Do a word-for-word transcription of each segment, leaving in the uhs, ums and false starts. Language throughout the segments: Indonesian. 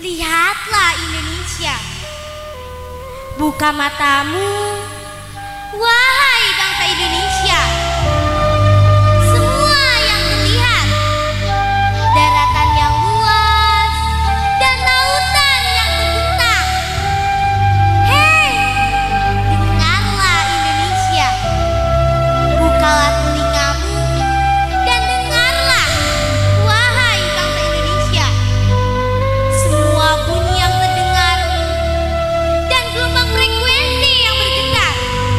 Lihatlah Indonesia, buka matamu, wahai bangsa Indonesia. Semua yang terlihat, daratan yang luas dan lautan yang terbentang. Hei, dengarlah Indonesia, bukalah telingamu dan dengarlah, wahai bangsa Indonesia. Semua bunyi yang terdengar dan gelombang frekuensi yang bergetar.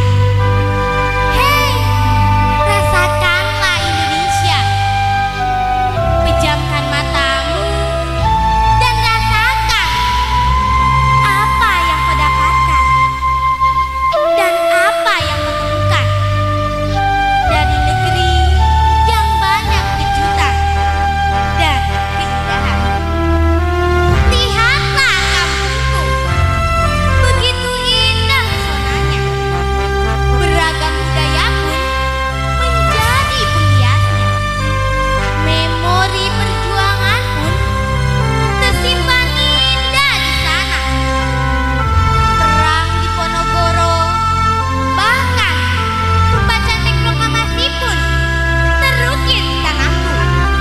Hei, rasakanlah Indonesia. Pejamkan matamu dan rasakan apa yang kau dapatkan dan apa yang kau temukan dari negeri yang banyak kejutan dan keindahan. Lihatlah kampungku, begitu indah pesonanya. Beragam budaya pun menjadi penghiasnya. Memori perjuangan pun tersimpan indah di sana. Perang di Ponorogo, bahkan pembacaan teks proklamasi pun terukir di tanahku.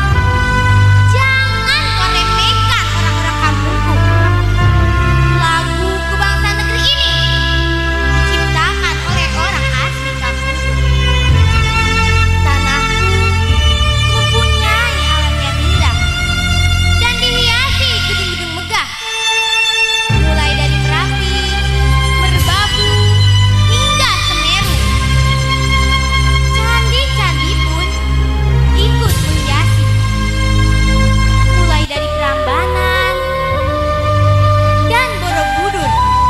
Jangan kau remehkan orang-orang kampungku. Lagu kebangsaan negeri ini diciptakan oleh orang asli kampungku. Tanahku mempunyai alam yang indah dan dihiasi gedung-gedung megah. Mulai dari Merapi, Merbabu, hingga Semeru. Candi-candi pun ikut menghiasi. Mulai dari Prambanan dan Borobudur.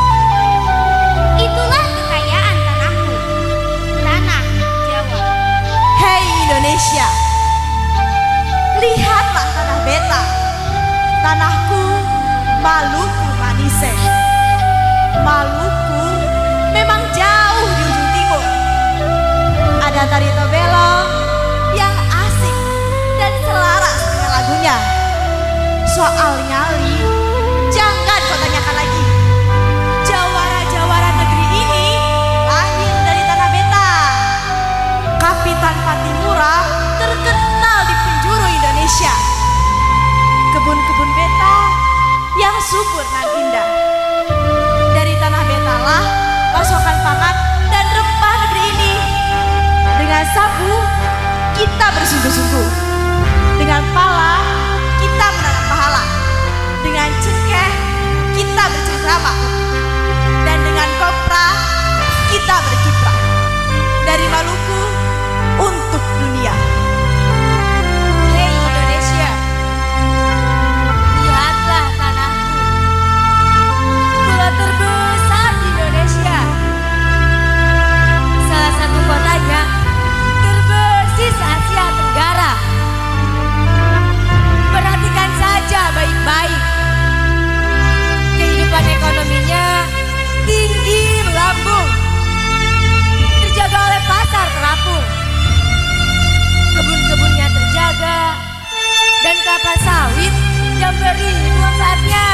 Itulah kekayaan tanahku, tanah Jawa. Hei Indonesia, lihatlah tanah beta, tanahku Maluku Manise. Maluku memang jauh di ujung timur. Ada tari tobelo yang asik dan selaras dengan lagunya. Soal nyali, jangan kau tanyakan lagi. Jawara-jawara negeri ini lahir dari tanah beta. Kapitan Patimura terkenal di penjuru Indonesia. Kebun-kebun beta yang subur dan indah. Dari tanah beta lah pasokan pangan dan rempah negeri ini. Dengan sabu kita bersungguh-sungguh. Dengan pala kita menanam pahala. Dengan cengkeh kita bercengkrama. Dan dengan kopra kita berkiprah. Dari Maluku untuk dunia. Hei Indonesia, lihatlah tanahku, pulau terbesar di Indonesia. Salah satu kotanya terbersih se-Asia Tenggara. Perhatikan saja baik-baik. Kehidupan ekonominya tinggi melambung, terjaga oleh pasar terapung. Kebun-kebunnya terjaga dan kelapa sawit yang beri manfaatnya.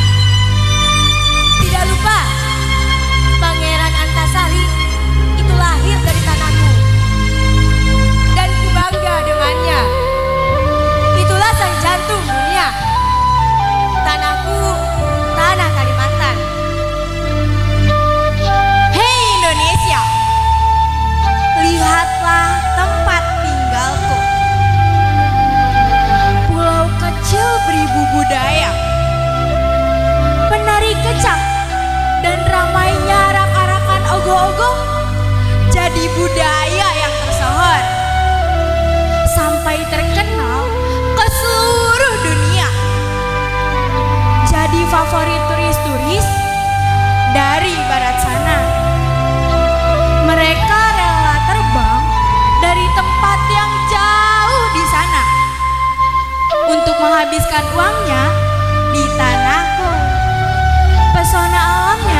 Tidak lupa, Pangeran Antasari itu lahir dari tanahku dan ku bangga dengannya. Itulah sang jantung dunia. Tanahku, tanah Kalimantan. Hei Indonesia, lihatlah tempat tinggalku. Pulau kecil beribu budaya, penari kecak dan ramainya arak-arakan ogoh-ogoh jadi budaya yang tersohor. Sampai terkenal ke seluruh dunia. Jadi favorit turis-turis dari barat sana. Mereka rela terbang dari tempat yang jauh di sana untuk menghabiskan uangnya di tanahku. Pesona alamnya